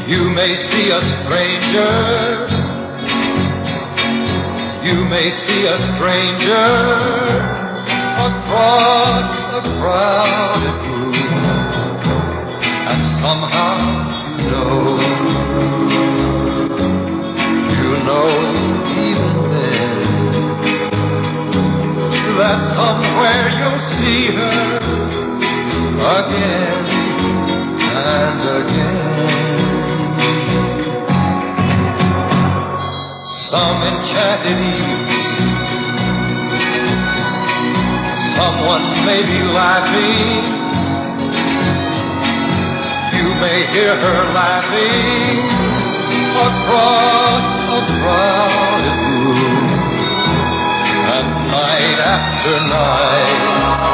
You may see a stranger, you may see a stranger across a crowded room, and somehow you know even then that somewhere you'll see her again and again. Some enchanted evening, someone may be laughing. You may hear her laughing across a crowded room. And night after night,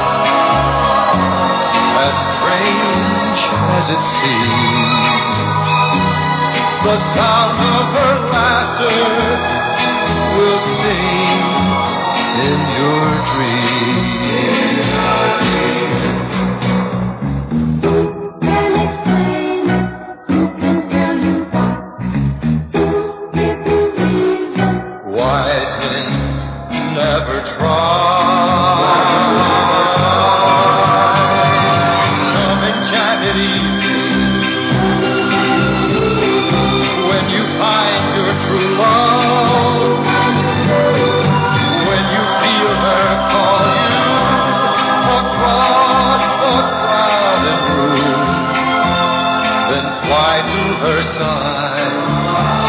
as strange as it seems, the sound of her laughter will sing in your dreams. Who can explain it? Who can tell you why? Who's giving reasons? Wise men never try. Some enchanted evening, when you find your true love, when you feel her call you across the crowded room, then fly to her side.